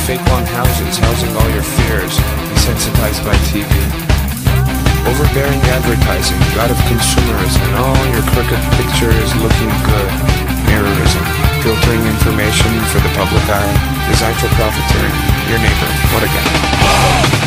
fake long houses housing all your fears, desensitized by TV. Overbearing advertising, god of consumerism, and all your crooked pictures looking good. Mirrorism, filtering information for the public eye, designed for profiteering. Your neighbor, what a guy.